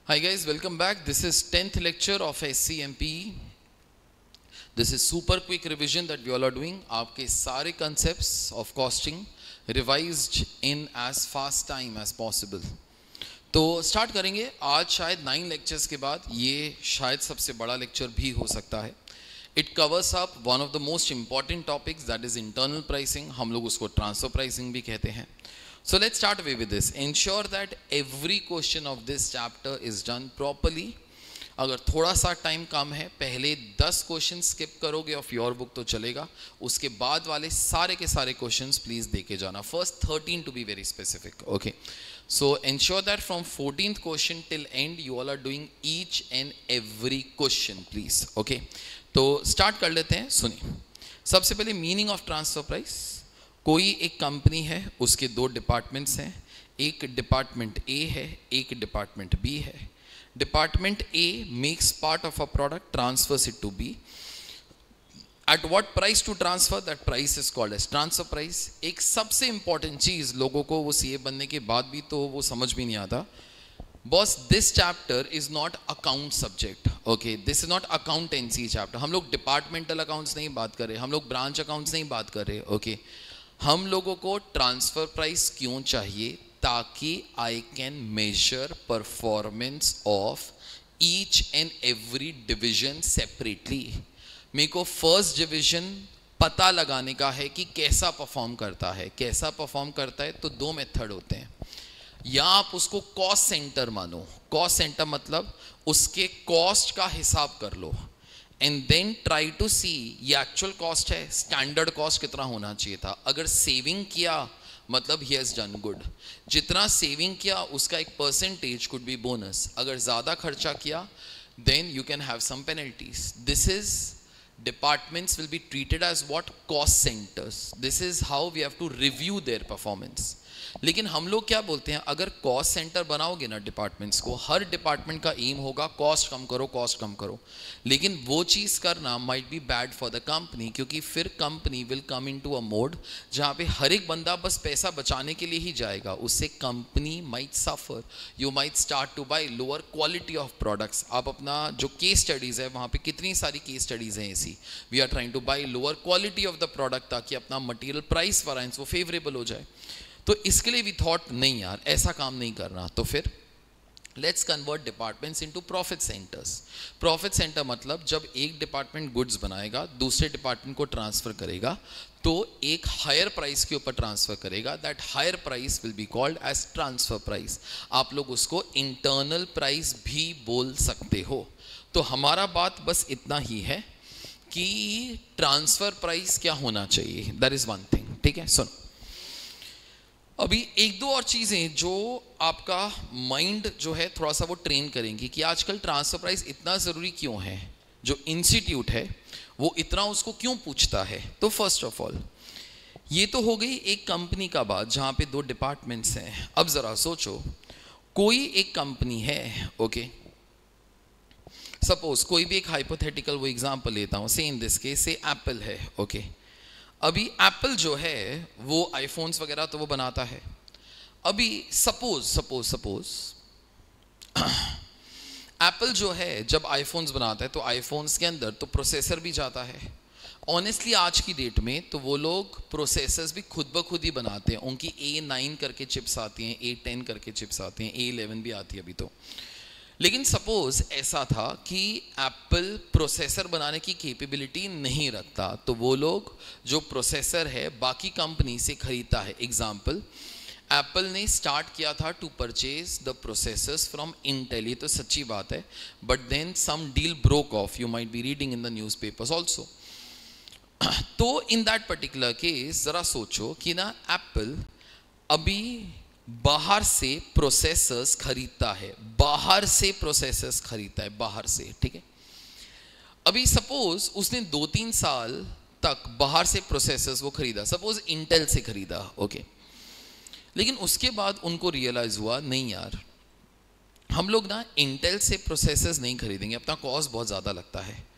Hi guys, welcome back. This is 10th lecture of SCMPE. This is super quick revision that we all are doing. आपके सारे concepts of costing revised in as fast time as possible. तो start करेंगे. आज शायद 9 lectures के बाद ये शायद सबसे बड़ा lecture भी हो सकता है. It covers up one of the most important topics, that is internal pricing. हम लोग उसको transfer pricing भी कहते हैं. So let's start away with this. Ensure that every question of this chapter is done properly. अगर थोड़ा सा time कम है, पहले 10 क्वेश्चन स्किप करोगे ऑफ योर बुक तो चलेगा. उसके बाद वाले सारे के सारे क्वेश्चंस प्लीज देके जाना. First 13 to be very specific. Okay, so ensure that from 14th question till end you all are doing each and every question please. Okay, तो स्टार्ट कर लेते हैं. सुनिए, सबसे पहले मीनिंग ऑफ ट्रांसफर प्राइस. कोई एक कंपनी है, उसके 2 डिपार्टमेंट्स हैं. एक डिपार्टमेंट ए है, एक डिपार्टमेंट बी है. Department A makes part of a product, transfers it to B. At what price to transfer, that price is called as transfer price. एक सबसे इंपॉर्टेंट चीज लोगों को वो सीए बनने के बाद भी तो वो समझ भी नहीं आता. Boss, this chapter is not account subject. Okay, this is not accountancy chapter. हम लोग डिपार्टमेंटल अकाउंट्स नहीं बात कर रहे, हम लोग ब्रांच अकाउंट्स नहीं बात कर रहे. ओके, हम लोगों को ट्रांसफर प्राइस क्यों चाहिए? ताकि I can measure performance of each and every division separately. मेरे को फर्स्ट डिवीजन पता लगाने का है कि कैसा परफॉर्म करता है. कैसा परफॉर्म करता है तो 2 मेथड होते हैं. या आप उसको कॉस्ट सेंटर मानो. कॉस्ट सेंटर मतलब उसके कॉस्ट का हिसाब कर लो and then try to see ये एक्चुअल कॉस्ट है, स्टैंडर्ड कॉस्ट कितना होना चाहिए था. अगर सेविंग किया मतलब ही हैज डन गुड. जितना सेविंग किया उसका एक परसेंटेज कुड बी बोनस. अगर ज़्यादा खर्चा किया then you can have some penalties. This is departments will be treated as what? Cost centers. This is how we have to review their performance. लेकिन हम लोग क्या बोलते हैं, अगर कॉस्ट सेंटर बनाओगे ना डिपार्टमेंट्स को, हर डिपार्टमेंट का एम होगा कॉस्ट कम करो, कॉस्ट कम करो. लेकिन वो चीज़ करना might be bad for the company, क्योंकि फिर company will come into a mode जहाँ पे हर एक बंदा बस पैसा बचाने के लिए ही जाएगा. उससे company might suffer. You might start to buy lower quality of products. आप अपना जो केस स्टडीज़ है वहाँ पे कितनी सारी केस स्टडीज़ हैं ऐसी. We are trying to buy lower quality of the product ताकि अपना मटेरियल प्राइस वैरिएंस वो फेवरेबल हो जाए. तो इसके लिए वी थॉट नहीं यार, ऐसा काम नहीं करना. तो फिर let's convert departments into profit centres. Profit centre मतलब जब एक डिपार्टमेंट गुड्स बनाएगा, दूसरे डिपार्टमेंट को ट्रांसफर करेगा, तो एक हायर प्राइस के ऊपर ट्रांसफर करेगा. That higher price will be called as transfer price. आप लोग उसको इंटरनल प्राइस भी बोल सकते हो. तो हमारा बात बस इतना ही है कि ट्रांसफर प्राइस क्या होना चाहिए, दैट इज वन थिंग. ठीक है, सुनो. अभी 1-2 और चीज़ें जो आपका माइंड जो है थोड़ा सा वो ट्रेन करेंगी कि आजकल ट्रांसफर प्राइस इतना ज़रूरी क्यों है. जो इंस्टीट्यूट है वो इतना उसको क्यों पूछता है. तो फर्स्ट ऑफ ऑल ये तो हो गई एक कंपनी का बात जहाँ पे 2 डिपार्टमेंट्स हैं. अब ज़रा सोचो, कोई एक कंपनी है. ओके, सपोज कोई भी एक हाइपोथेटिकल वो एग्जाम्पल लेता हूँ. Say in this case say Apple है. ओके, अभी एप्पल जो है वो आईफोन्स वगैरह तो वो बनाता है. अभी सपोज एप्पल जो है जब आईफोन्स बनाता है तो आईफोन्स के अंदर तो प्रोसेसर भी जाता है. ऑनेस्टली आज की डेट में तो वो लोग प्रोसेसर्स भी खुद ब खुद ही बनाते हैं. उनकी A9 करके चिप्स आती हैं, A10 करके चिप्स आती हैं, A11 भी आती है अभी तो. लेकिन सपोज ऐसा था कि एप्पल प्रोसेसर बनाने की कैपेबिलिटी नहीं रखता, तो वो लोग जो प्रोसेसर है बाकी कंपनी से खरीदता है. एग्जाम्पल, एप्पल ने स्टार्ट किया था to purchase the processors from Intel. ये तो सच्ची बात है, but then some deal broke off. You might be reading in the newspapers also. तो इन दैट पर्टिकुलर केस ज़रा सोचो कि ना एप्पल अभी बाहर से प्रोसेसर्स खरीदता है. बाहर से प्रोसेसर्स खरीदता है, बाहर से. ठीक है, अभी सपोज उसने 2-3 साल तक बाहर से प्रोसेसर्स वो खरीदा, सपोज इंटेल से खरीदा. ओके, लेकिन उसके बाद उनको रियलाइज हुआ नहीं यार, हम लोग ना इंटेल से प्रोसेसर्स नहीं खरीदेंगे, अपना कॉस्ट बहुत ज़्यादा लगता है.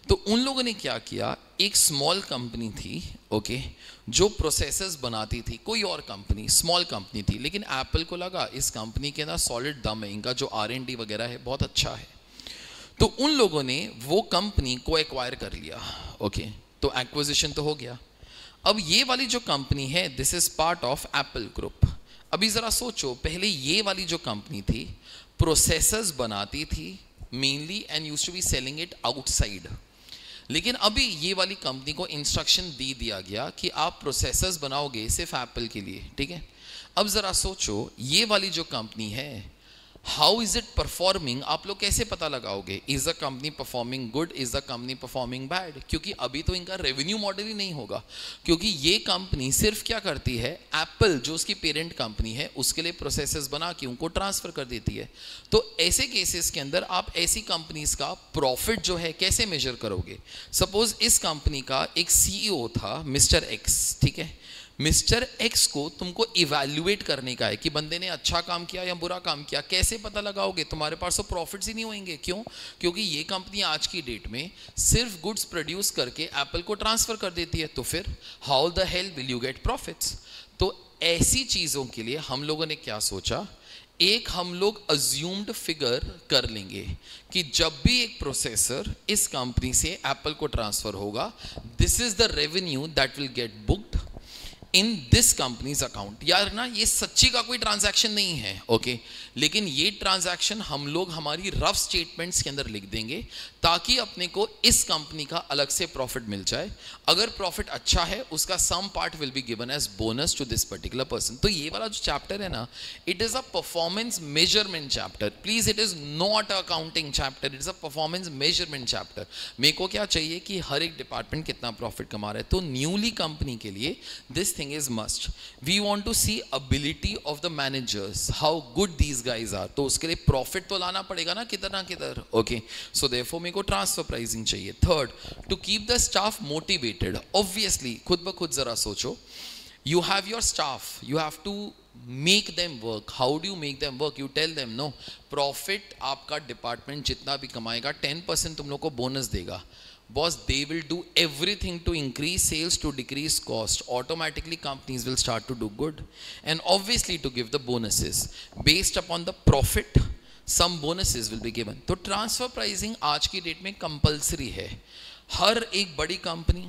तो उन लोगों ने क्या किया, एक स्मॉल कंपनी थी, ओके, जो प्रोसेसर्स बनाती थी, कोई और कंपनी, स्मॉल कंपनी थी, लेकिन एप्पल को लगा इस कंपनी के ना सॉलिड दम है, इनका जो R&D वगैरह है बहुत अच्छा है, तो उन लोगों ने वो कंपनी को एक्वायर कर लिया, ओके, तो एक्विजिशन तो हो गया। अब ये वाली जो कंपनी है, this is part of Apple group. अभी जरा सोचो, पहले ये वाली जो कंपनी थी प्रोसेसर्स बनाती थी mainly and used to be selling it outside, लेकिन अभी ये वाली कंपनी को इंस्ट्रक्शन दे दिया गया कि आप प्रोसेसर्स बनाओगे सिर्फ एप्पल के लिए, ठीक है। अब जरा सोचो, ये वाली जो कंपनी है, हाउ इज इट परफॉर्मिंग, आप लोग कैसे पता लगाओगे, is the company performing good, is the company performing bad, क्योंकि अभी तो इनका रेवेन्यू मॉडल ही नहीं होगा, क्योंकि ये कंपनी सिर्फ क्या करती है, एप्पल जो उसकी पेरेंट कंपनी है उसके लिए प्रोसेसर्स बना के उनको ट्रांसफर कर देती है। तो ऐसे केसेस के अंदर आप ऐसी कंपनीज का प्रॉफिट जो है कैसे मेजर करोगे। सपोज इस कंपनी का एक CEO था मिस्टर एक्स, ठीक है, मिस्टर एक्स को तुमको इवैल्यूएट करने का है कि बंदे ने अच्छा काम किया या बुरा काम किया, कैसे पता लगाओगे, तुम्हारे पास तो प्रॉफिट्स ही नहीं होंगे, क्यों, क्योंकि ये कंपनी आज की डेट में सिर्फ गुड्स प्रोड्यूस करके एप्पल को ट्रांसफर कर देती है, तो फिर how the hell will you get profits. तो ऐसी चीजों के लिए हम लोगों ने क्या सोचा, एक हम लोग अज्यूम्ड फिगर कर लेंगे कि जब भी एक प्रोसेसर इस कंपनी से एप्पल को ट्रांसफर होगा, this is the revenue that will get booked in this companies account. यार ना, ये सच्ची का कोई ट्रांजैक्शन नहीं है, ओके, लेकिन ये ट्रांजैक्शन हम लोग हमारी रफ स्टेटमेंट्स के अंदर लिख देंगे ताकि अपने को इस कंपनी का अलग से प्रॉफिट मिल जाए। अगर प्रॉफिट अच्छा है, उसका some part will be given as bonus to this particular person. तो ये वाला जो चैप्टर है ना, it is a performance measurement chapter, please, it is not a accounting chapter, it is a performance measurement chapter. मेरे को क्या चाहिए कि हर एक डिपार्टमेंट कितना प्रॉफिट कमा रहा है, तो न्यूली कंपनी के लिए this thing is must. We want to see ability of the managers, how good these guys are. तो उसके लिए प्रॉफिट तो लाना पड़ेगा ना किधर ना किधर, ओके, सो देयरफॉर मेरे को ट्रांसफर प्राइसिंग चाहिए। Third, to keep the staff motivated, obviously खुद ब खुद जरा सोचो, you have your staff, you have to make them work. How do you make them work? You tell them no, profit आपका department जितना भी कमाएगा 10% तुम लोग को बोनस देगा, boss, they will do everything to increase sales, to decrease cost, automatically companies will start to do good, and obviously to give the bonuses based upon the profit, some bonuses will be given. तो transfer pricing आज की date में compulsory है। हर एक बड़ी company,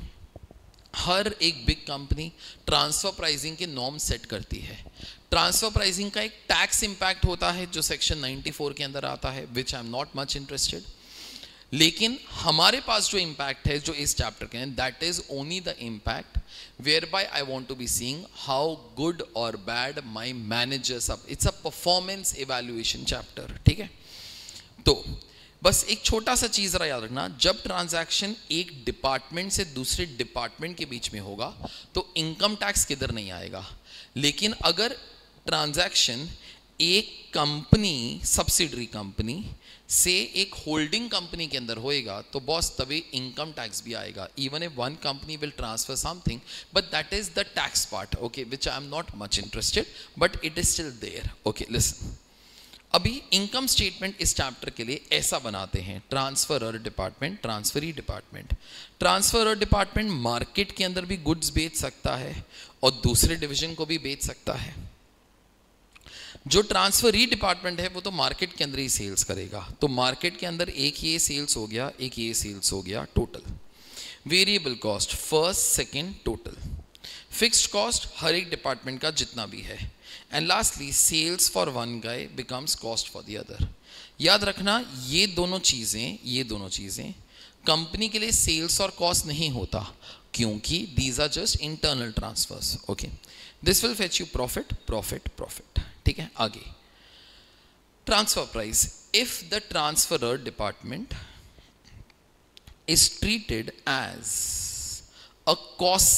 हर एक big company transfer pricing के नॉर्म सेट करती है। ट्रांसफर प्राइसिंग का एक टैक्स इंपैक्ट होता है जो सेक्शन 94 के अंदर आता है, which I am not much interested, लेकिन हमारे पास जो इम्पैक्ट है जो इस चैप्टर के हैं, that is only the impact where by I want to be seeing how good और bad my managers up. It's a performance evaluation chapter, ठीक है। तो बस एक छोटा सा चीज जरा याद रखना, जब ट्रांजैक्शन एक डिपार्टमेंट से दूसरे डिपार्टमेंट के बीच में होगा तो इनकम टैक्स किधर नहीं आएगा, लेकिन अगर ट्रांजैक्शन एक कंपनी, सब्सिडरी कंपनी से एक होल्डिंग कंपनी के अंदर होएगा तो बॉस तभी इनकम टैक्स भी आएगा, even if one company will transfer something, but that is the tax part, okay, which I am not much interested, but it is still there, okay. Listen, अभी income statement इस chapter के लिए ऐसा बनाते हैं, transferor department, transferee department. Transferor department market के अंदर भी गुड्स बेच सकता है और दूसरे डिवीजन को भी बेच सकता है। जो ट्रांसफरी डिपार्टमेंट है वो तो मार्केट के अंदर ही सेल्स करेगा, तो मार्केट के अंदर एक ये सेल्स हो गया, एक ये सेल्स हो गया, total variable cost first, second, total fixed cost हर एक डिपार्टमेंट का जितना भी है, and lastly sales for one guy becomes cost for the other. याद रखना, ये दोनों चीजें कंपनी के लिए सेल्स और कॉस्ट नहीं होता, क्योंकि these are just internal transfers, okay. This will fetch you profit, profit, profit, ठीक है। आगे transfer price, if the transferor department is treated as a cost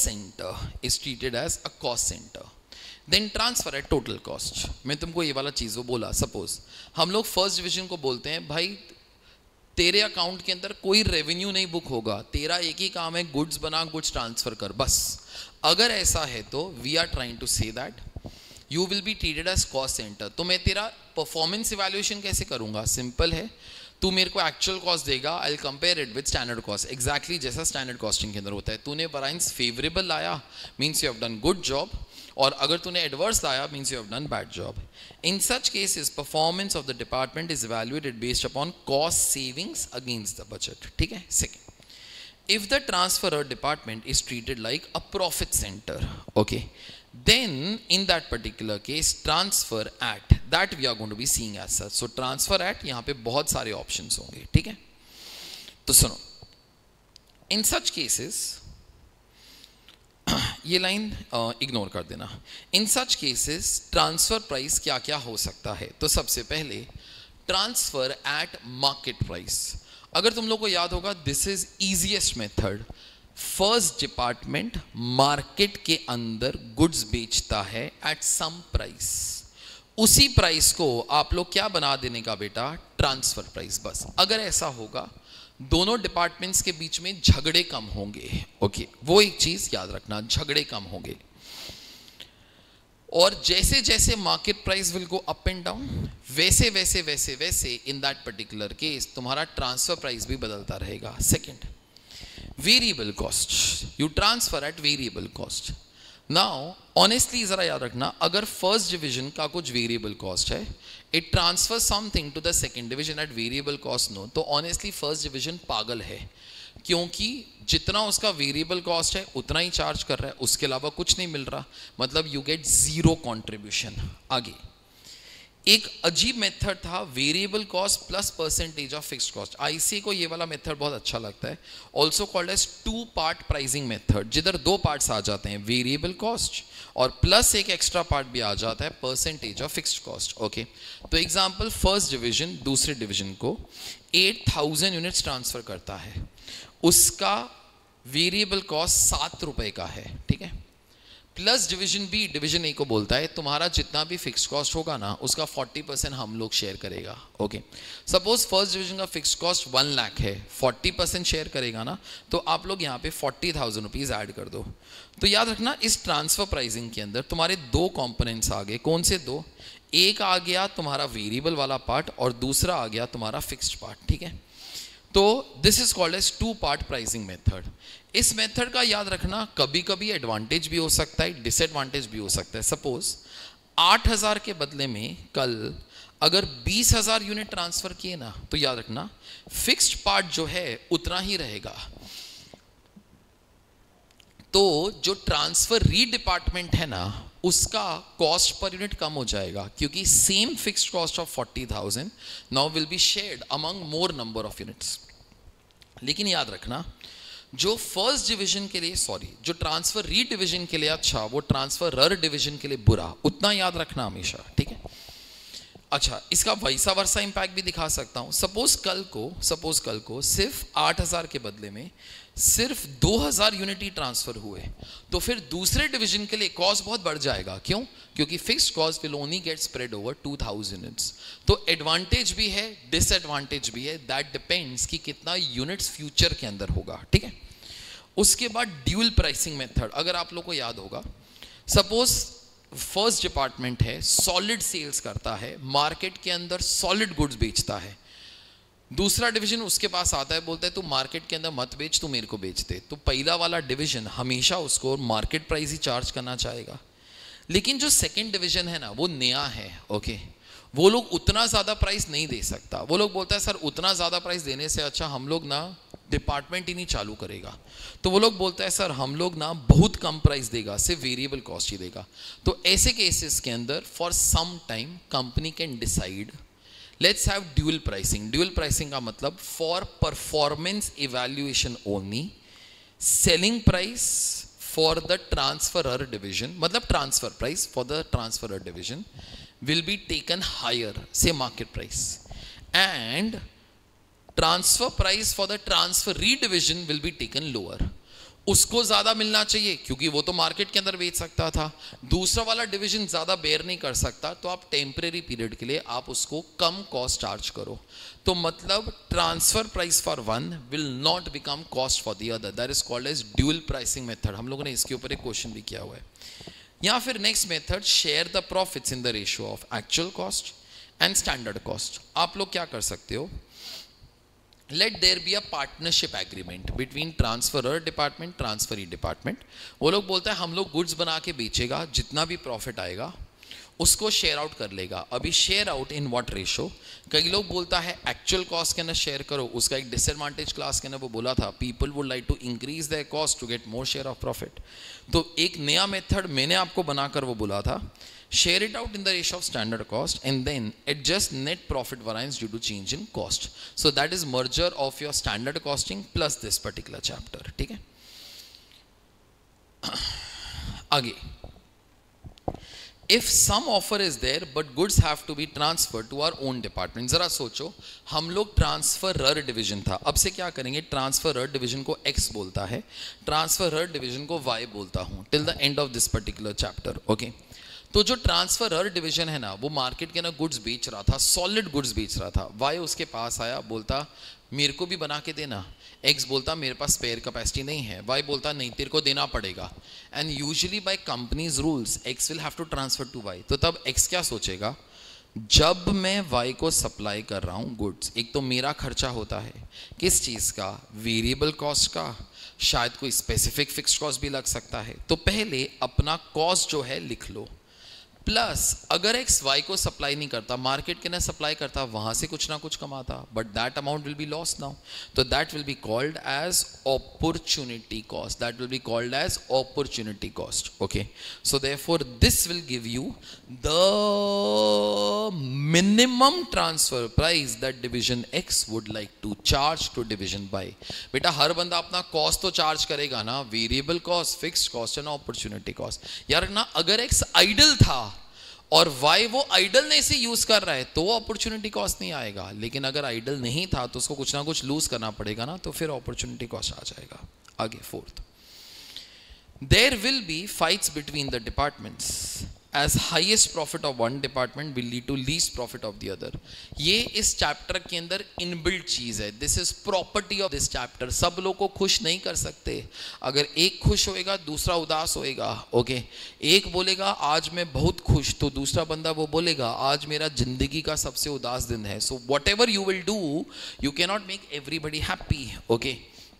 centre, then transfer at total cost. मैं तुमको ये वाला चीज वो बोला, सपोज हम लोग फर्स्ट डिवीजन को बोलते हैं भाई तेरे अकाउंट के अंदर कोई रेवेन्यू नहीं बुक होगा, तेरा एक ही काम है गुड्स बना, गुड्स ट्रांसफर कर, बस। अगर ऐसा है तो we are trying to say that you will be treated as cost centre. तो मैं तेरा परफॉर्मेंस इवैल्यूएशन कैसे करूंगा, सिंपल है, तू मेरे को एक्चुअल कॉस्ट देगा, I will compare it with standard cost, exactly जैसा स्टैंडर्ड कॉस्टिंग के अंदर होता है। तूने वैरिएंस फेवरेबल लाया means you have done good job, और अगर तूने एडवर्स लाया means you have done bad job. In such cases performance of the department is evaluated based upon cost savings against the budget, ठीक है। Second, if the transferor department is treated like a profit center, okay, then in that particular case transfer at that we are going to be seeing as such. So transfer at यहाँ पे बहुत सारे options होंगे, ठीक है। तो सुनो, in such cases ये लाइन इग्नोर कर देना। In such cases transfer price क्या क्या हो सकता है? तो सबसे पहले ट्रांसफर एट मार्केट प्राइस। अगर तुम लोग को याद होगा, this is easiest method. First department market के अंदर गुड्स बेचता है एट सम प्राइस, उसी प्राइस को आप लोग क्या बना देने का बेटा? Transfer price. बस अगर ऐसा होगा दोनों डिपार्टमेंट्स के बीच में झगड़े कम होंगे, ओके, वो एक चीज याद रखना, झगड़े कम होंगे। और जैसे जैसे market price will go up and down, वैसे वैसे वैसे वैसे इन दैट पर्टिकुलर केस तुम्हारा ट्रांसफर प्राइस भी बदलता रहेगा। Second, variable cost, you transfer at variable cost. Now honestly जरा याद रखना, अगर फर्स्ट डिवीजन का कुछ वेरिएबल कॉस्ट है, it transfer something to the second division at variable cost, no, तो ऑनेस्टली फर्स्ट डिवीजन पागल है, क्योंकि जितना उसका वेरिएबल कॉस्ट है उतना ही चार्ज कर रहा है, उसके अलावा कुछ नहीं मिल रहा, मतलब यू गेट जीरो कंट्रीब्यूशन। आगे एक अजीब मेथड था, variable cost plus percentage of fixed cost. ICA को ये वाला मेथड बहुत अच्छा लगता है, also called as two part pricing method, जिधर दो पार्ट्स आ जाते हैं, वेरिएबल कॉस्ट और प्लस एक एक्स्ट्रा पार्ट भी आ जाता है, percentage of fixed cost, okay. तो एग्जांपल, फर्स्ट डिवीजन दूसरे डिवीजन को 8000 यूनिट्स ट्रांसफर करता है, उसका वेरिएबल कॉस्ट 7 रुपए का है, ठीक है। Plus division B, division A को बोलता है तुम्हारा जितना भी फिक्स कॉस्ट होगा ना, उसका 40% हम लोग शेयर करेगा, ओके। सपोज फर्स्ट डिवीजन का फिक्स कॉस्ट 1 लाख है, 40% शेयर करेगा ना, तो आप लोग यहाँ पे 40,000 रुपीज ऐड कर दो। तो याद रखना, इस ट्रांसफर प्राइसिंग के अंदर तुम्हारे दो कंपोनेंट्स आ गए। कौन से दो? एक आ गया तुम्हारा वेरिएबल वाला पार्ट और दूसरा आ गया तुम्हारा फिक्स्ड पार्ट, ठीक है। तो this is called as two part pricing method. इस मेथड का याद रखना, कभी कभी एडवांटेज भी हो सकता है, डिसएडवांटेज भी हो सकता है। सपोज 8000 के बदले में कल अगर 20,000 यूनिट ट्रांसफर किए ना, तो याद रखना फिक्स्ड पार्ट जो है उतना ही रहेगा। तो जो ट्रांसफर रीडिपार्टमेंट है ना, उसका कॉस्ट पर यूनिट कम हो जाएगा, क्योंकि same fixed cost of 40,000 now will be shared among more number of units. लेकिन याद रखना, जो फर्स्ट डिवीजन के लिए जो ट्रांसफर री डिवीजन के लिए अच्छा, वो ट्रांसफर रर डिवीजन के लिए बुरा, उतना याद रखना हमेशा, ठीक है। अच्छा, इसका वैसा वर्सा इंपैक्ट भी दिखा सकता हूं। सपोज कल को सिर्फ 8000 के बदले में सिर्फ 2000 यूनिट ही ट्रांसफर हुए, तो फिर दूसरे डिवीजन के लिए कॉस्ट बहुत बढ़ जाएगा। क्यों? क्योंकि fixed cost will only get spread over 2000 units. तो एडवांटेज भी है, डिसएडवांटेज भी है, दैट डिपेंड्स कि कितना यूनिट्स फ्यूचर के अंदर होगा, ठीक है। उसके बाद ड्यूल प्राइसिंग मेथड, अगर आप लोग को याद होगा, सपोज फर्स्ट डिपार्टमेंट है, सॉलिड सेल्स करता है, मार्केट के अंदर सॉलिड गुड्स बेचता है। दूसरा डिवीजन उसके पास आता है, बोलता है तू मार्केट के अंदर मत बेच, तू मेरे को बेच दे। तो पहला वाला डिवीजन हमेशा उसको मार्केट प्राइस ही चार्ज करना चाहेगा। लेकिन जो सेकंड डिवीजन है ना, वो नया है, ओके, वो लोग उतना ज़्यादा प्राइस नहीं दे सकता। वो लोग बोलता है सर उतना ज़्यादा प्राइस देने से अच्छा हम लोग ना डिपार्टमेंट ही नहीं चालू करेगा। तो वो लोग बोलता है सर हम लोग ना बहुत कम प्राइस देगा, सिर्फ वेरिएबल कॉस्ट ही देगा। तो ऐसे केसेस के अंदर for some time company can decide let's have dual pricing. Dual pricing का मतलब for performance evaluation only, selling price for the transferor division, मतलब transfer price for the transferor division will be taken higher, say market price, and transfer price for the transferee division will be taken lower. उसको ज़्यादा मिलना चाहिए क्योंकि वो तो market के अंदर बेच सकता था, दूसरा वाला डिवीजन ज़्यादा बेयर नहीं कर सकता, तो आप टेम्परेरी पीरियड के लिए आप उसको कम कॉस्ट चार्ज करो। तो मतलब transfer price for one will not become cost for the other, that is called as dual pricing method. हम लोगों ने इसके ऊपर एक क्वेश्चन भी किया हुआ है। या फिर next method, share the profits in the ratio of actual cost and standard cost. आप लोग क्या कर सकते हो, let there be a partnership agreement between transferor department, transferee department. वो लोग बोलता है हम लोग गुड्स बना के बेचेगा, जितना भी प्रॉफिट आएगा उसको शेयर आउट कर लेगा। अभी share out in what ratio? कई लोग बोलता है एक्चुअल कॉस्ट के ना शेयर करो। उसका एक डिसएडवांटेज क्लास के ना वो बोला था people would like to increase their cost to get more share of profit. तो एक नया मेथड मैंने आपको बनाकर वो बोला था, share it out in the ratio of standard cost and then adjust net profit variance due to change in cost. So that is merger of your standard costing plus this particular chapter. ठीक है, आगे, if some offer is there but goods have to be transferred to our own department. जरा सोचो, हम लोग transferor division था, अब से क्या करेंगे? ट्रांसफरर डिवीजन को X बोलता है, ट्रांसफरर डिवीजन को Y बोलता हूँ till the end of this particular chapter. Okay, तो जो ट्रांसफरर डिवीजन है ना, वो मार्केट के ना गुड्स बेच रहा था, सॉलिड गुड्स बेच रहा था। वाई उसके पास आया, बोलता मेरे को भी बना के देना। एक्स बोलता मेरे पास स्पेयर कैपेसिटी नहीं है। वाई बोलता नहीं, तेरे को देना पड़ेगा। And usually by companies rules X will have to transfer to Y. तो तब एक्स क्या सोचेगा, जब मैं वाई को सप्लाई कर रहा हूँ गुड्स, एक तो मेरा खर्चा होता है किस चीज़ का? वेरिएबल कॉस्ट का, शायद कोई स्पेसिफिक फिक्स्ड कॉस्ट भी लग सकता है। तो पहले अपना कॉस्ट जो है लिख लो, प्लस अगर एक्स वाई को सप्लाई नहीं करता, मार्केट के ना सप्लाई करता, वहां से कुछ ना कुछ कमाता, but that amount will be loss now. तो that will be called as opportunity cost, that will be called as opportunity cost. Okay, so therefore this will give you the minimum transfer price that division X would like to charge to division Y. बेटा हर बंदा अपना cost तो charge करेगा ना, variable cost, fixed cost and opportunity cost. यार ना, अगर एक्स आइडल था और वाई वो आइडल से यूज कर रहा है तो अपॉर्चुनिटी कॉस्ट नहीं आएगा, लेकिन अगर आइडल नहीं था तो उसको कुछ ना कुछ लूज करना पड़ेगा ना, तो फिर अपॉर्चुनिटी कॉस्ट आ जाएगा। आगे fourth, there will be fights between the departments as highest profit of one department will lead to least profit of the other. ये इस चैप्टर के अंदर इनबिल्ट चीज है, this is property of this chapter. सब लोग को खुश नहीं कर सकते, अगर एक खुश होएगा दूसरा उदास होएगा। ओके, एक बोलेगा आज मैं बहुत खुश, तो दूसरा बंदा वो बोलेगा आज मेरा जिंदगी का सबसे उदास दिन है। So whatever you will do, you can not make everybody happy. Okay,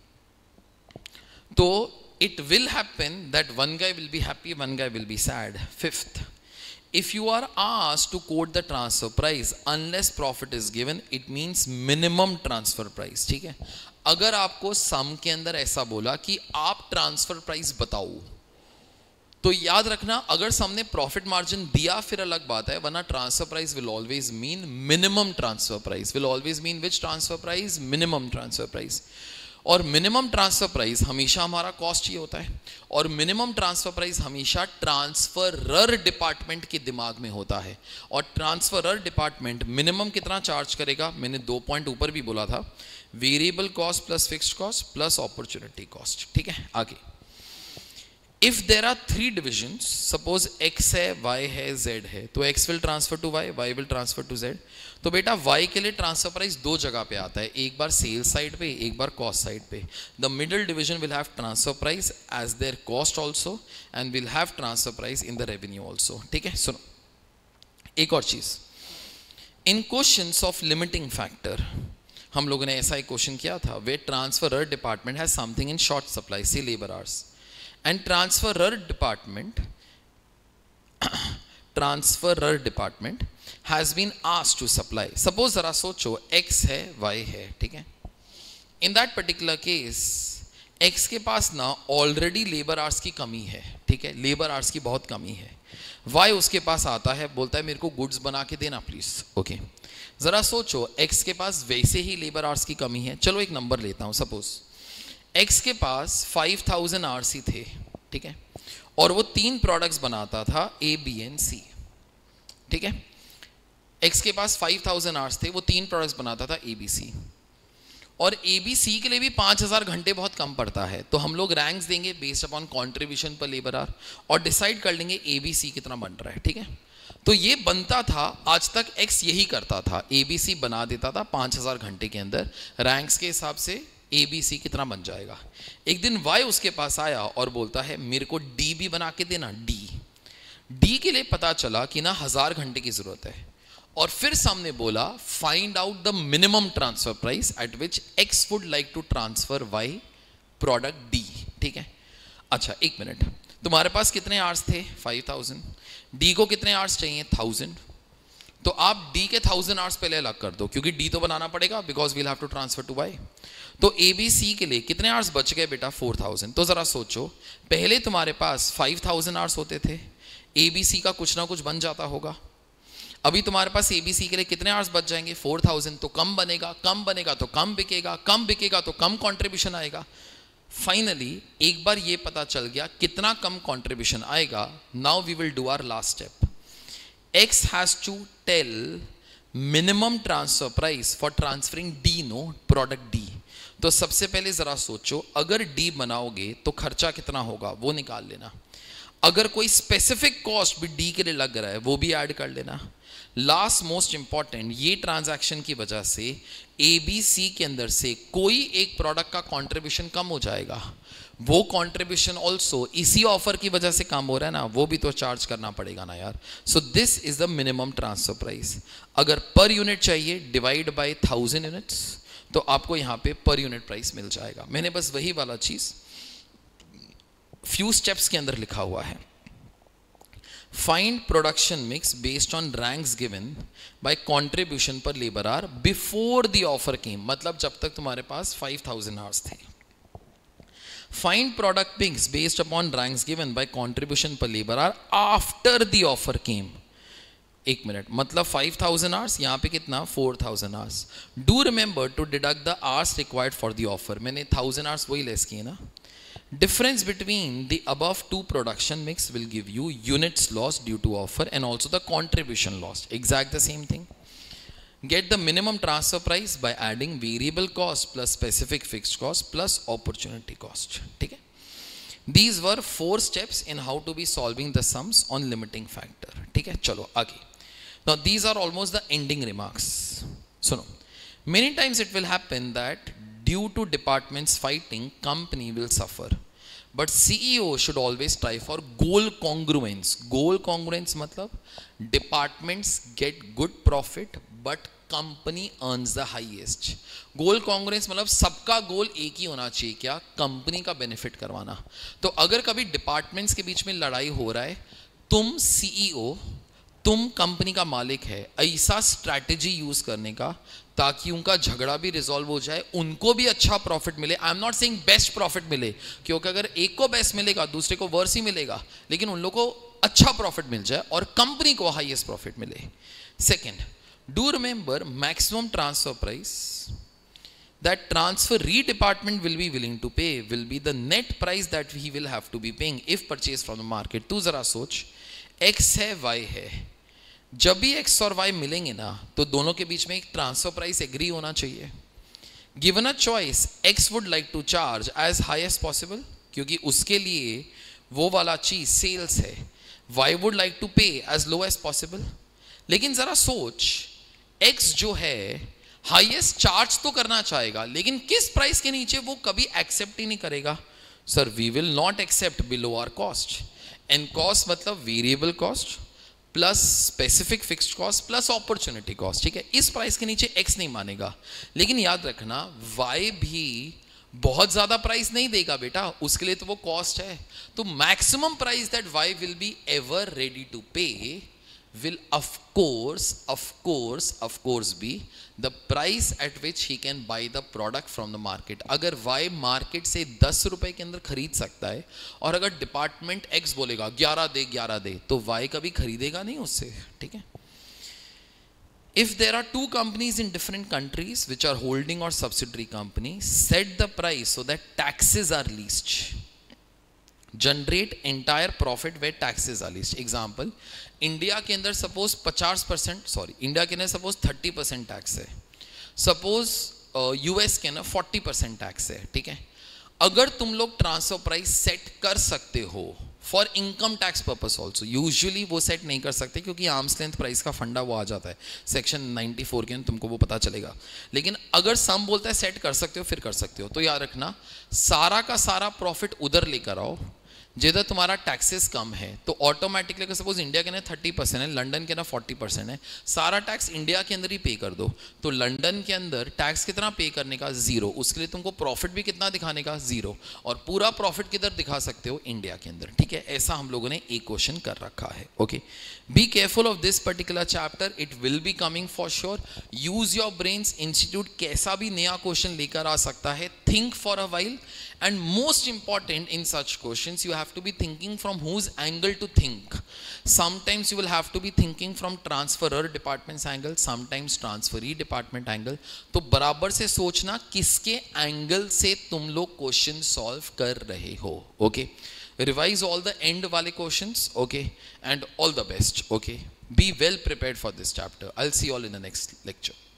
तो it will happen that one guy will be happy, one guy will be sad. Fifth, if you are asked to quote the transfer price unless profit is given, it means minimum transfer price. ठीक है, अगर आपको सम के अंदर ऐसा बोला कि आप ट्रांसफर प्राइस बताओ, तो याद रखना अगर सम ने प्रॉफिट मार्जिन दिया फिर अलग बात है, वरना transfer price will always mean minimum transfer price, will always mean which transfer price? Minimum transfer price. और मिनिमम ट्रांसफर प्राइस हमेशा हमारा कॉस्ट ही होता है, और मिनिमम ट्रांसफर प्राइस हमेशा ट्रांसफरर डिपार्टमेंट के दिमाग में होता है। और ट्रांसफरर डिपार्टमेंट मिनिमम कितना चार्ज करेगा? मैंने 2 पॉइंट ऊपर भी बोला था, variable cost plus fixed cost plus opportunity cost. ठीक है, आगे, if there are 3 divisions, suppose x है, y है, z है, तो x will transfer to y, y will transfer to z। तो बेटा y के लिए ट्रांसफर प्राइस 2 जगह पे आता है, एक बार सेल्स साइड पे, एक बार कॉस्ट साइड पे। The middle division will have transfer price as their cost also and will have transfer price in the revenue also. ठीक है, सुनो एक और चीज, in questions of limiting factor हम लोगों ने ऐसा एक क्वेश्चन किया था, where transferor department has something in short supply, say labour hours, and transferor department has been asked to supply. Suppose जरा सोचो x है, y है, ठीक है, in that particular case x के पास ना ऑलरेडी लेबर आवर्स की कमी है, ठीक है, लेबर आवर्स की बहुत कमी है। y उसके पास आता है, बोलता है मेरे को गुड्स बना के देना प्लीज। ओके, जरा सोचो x के पास वैसे ही लेबर आवर्स की कमी है। चलो एक नंबर लेता हूं, सपोज एक्स के पास 5000 आवर्स ही थे, ठीक है, और वो 3 प्रोडक्ट्स बनाता था ए, बी एंड सी। ठीक है, एक्स के पास 5000 आवर्स थे, वो 3 प्रोडक्ट्स बनाता था ए, बी, सी, और ए, बी, सी के लिए भी 5000 घंटे बहुत कम पड़ता है। तो हम लोग रैंक्स देंगे based upon contribution per labour hour और डिसाइड कर लेंगे ए, बी, सी कितना बन रहा है। ठीक है, तो ये बनता था, आज तक एक्स यही करता था, ए, बी, सी बना देता था 5000 घंटे के अंदर, रैंक्स के हिसाब से ए, बी, सी कितना बन जाएगा। एक दिन वाई उसके पास आया और बोलता है मेरे को डी भी बना के देना। डी के लिए पता चला कि ना 1000 घंटे की जरूरत है, और फिर सामने बोला find out the minimum transfer price at which X would like to transfer Y product D. ठीक है, अच्छा एक मिनट, तुम्हारे पास कितने आवर्स थे? 5000। डी को कितने आवर्स चाहिए? 1000। तो आप डी के 1000 आवर्स पहले अलग कर दो, क्योंकि डी तो बनाना पड़ेगा because we'll have to transfer to Y. तो ए बी सी के लिए कितने आवर्स बच गए बेटा? 4000। तो जरा सोचो, पहले तुम्हारे पास 5000 आवर्स होते थे, ए बी सी का कुछ ना कुछ बन जाता होगा। अभी तुम्हारे पास ए बी सी के लिए कितने आवर्स बच जाएंगे? 4000। तो कम बनेगा, कम बनेगा तो कम बिकेगा, कम बिकेगा तो कम कंट्रीब्यूशन आएगा। फाइनली एक बार ये पता चल गया कितना कम कंट्रीब्यूशन आएगा, now we will do our last step. X has to tell minimum transfer price for transferring D, no, product D। तो सबसे पहले जरा सोचो, अगर D बनाओगे तो खर्चा कितना होगा वो निकाल लेना। अगर कोई स्पेसिफिक कॉस्ट भी D के लिए लग रहा है वो भी ऐड कर लेना। लास्ट मोस्ट इंपॉर्टेंट, ये ट्रांजैक्शन की वजह से ABC के अंदर से कोई एक प्रोडक्ट का कंट्रीब्यूशन कम हो जाएगा, वो कंट्रीब्यूशन ऑल्सो इसी ऑफर की वजह से कम हो रहा है ना, वो भी तो चार्ज करना पड़ेगा ना यार। So this is the minimum transfer price. अगर पर यूनिट चाहिए डिवाइड बाय 1000 यूनिट्स, तो आपको यहां पे पर यूनिट प्राइस मिल जाएगा। मैंने बस वही वाला चीज फ्यू स्टेप्स के अंदर लिखा हुआ है। Find production mix based on ranks given by contribution per labour hour before the offer came, मतलब जब तक तुम्हारे पास 5000 आवर्स थे। Find product mix based upon ranks given by contribution per labor hour after the offer came। एक मिनट, मतलब 5000 hours, यहाँ पे कितना? 4000 hours. Do remember to deduct the hours required for the offer. मैंने 1000 आवर्स वही लेस किए ना। Difference between the above two production mix will give you units lost due to offer and also the contribution lost, exact the same thing। Get the minimum transfer price by adding variable cost plus specific fixed cost plus opportunity cost। ठीक है, these were 4 steps in how to be solving the sums on limiting factor। ठीक है, चलो आगे। Now these are almost the ending remarks। सुनो, many times it will happen that due to departments fighting, company will suffer, but CEO should always try for goal congruence। goal congruence मतलब departments get good profit but company earns the highest. Goal congruence मतलब सबका गोल एक ही होना चाहिए, क्या? Company का benefit करवाना। तो अगर कभी डिपार्टमेंट्स के बीच में लड़ाई हो रहा है, तुम सीईओ, तुम कंपनी का मालिक है, ऐसा स्ट्रैटेजी यूज करने का ताकि उनका झगड़ा भी रिजॉल्व हो जाए, उनको भी अच्छा प्रॉफिट मिले। I am not saying best profit मिले, क्योंकि अगर एक को बेस्ट मिलेगा दूसरे को वर्स ही मिलेगा, लेकिन उन लोगों को अच्छा प्रॉफिट मिल जाए और कंपनी को हाईएस्ट प्रॉफिट मिले। Second, do remember maximum transfer price that transferee department will be willing to pay will be the net price that he will have to be paying if purchased from the market। तू जरा सोच, x है y है, जब भी x और y मिलेंगे ना तो दोनों के बीच में एक ट्रांसफर प्राइस एग्री होना चाहिए। Given a choice, x would like to charge as high as possible, क्योंकि उसके लिए वो वाला चीज सेल्स है, y would like to pay as low as possible। लेकिन जरा सोच, X जो है हाईएस्ट चार्ज तो करना चाहेगा, लेकिन किस प्राइस के नीचे वो कभी एक्सेप्ट ही नहीं करेगा। Sir we will not accept below our cost, and cost मतलब variable cost plus specific fixed cost plus opportunity cost. ठीक है, इस प्राइस के नीचे X नहीं मानेगा। लेकिन याद रखना, Y भी बहुत ज्यादा प्राइस नहीं देगा बेटा, उसके लिए तो वो कॉस्ट है। तो maximum price that Y will be ever ready to pay will of course be the price at which he can buy the product from the market। अगर Y मार्केट से 10 रुपए के अंदर खरीद सकता है और अगर डिपार्टमेंट X बोलेगा 11 दे तो Y कभी खरीदेगा नहीं उससे। ठीक है, if there are two companies in different countries which are holding or subsidiary company, set the price so that taxes are least, generate entire profit where taxes are least। Example, India के अंदर suppose 50%, sorry India के अंदर suppose 30% tax है, suppose US के अंदर 40% tax है। ठीक है, अगर तुम लोग ट्रांसफर प्राइस सेट कर सकते हो for income tax purpose also, usually वो सेट नहीं कर सकते क्योंकि आर्म्स लेंथ प्राइस का फंडा वो आ जाता है सेक्शन 94 के अंदर, तुमको वो पता चलेगा। लेकिन अगर सम बोलता है सेट कर सकते हो, फिर कर सकते हो। तो याद रखना, सारा का सारा प्रॉफिट उधर लेकर आओ, जिधर तुम्हारा टैक्सेस कम है तो ऑटोमेटिकली, सपोज इंडिया के अंदर 30% है, लंदन के अंदर 40% है, सारा टैक्स इंडिया के अंदर ही पे कर दो, तो लंदन के अंदर टैक्स कितना पे करने का, 0, उसके लिए तुमको प्रॉफिट भी कितना दिखाने का, 0, और पूरा प्रॉफिट किधर दिखा सकते हो, इंडिया के अंदर, ठीक है। ऐसा हम लोगों ने एक क्वेश्चन कर रखा है, okay. Be careful of this particular chapter, it will be coming for sure. Use your brains, institute कैसा भी नया क्वेश्चन लेकर आ सकता है, think for a while, and most important in such questions you have to be thinking from whose angle to think. Sometimes you will have to be thinking from transferor department's angle, sometimes transferee department angle. तो बराबर से सोचना किसके angle से तुम लोग question solve कर रहे हो, okay. Revise all the end वाले questions, okay, and all the best, okay. Be well prepared for this chapter. I'll see you all in the next lecture.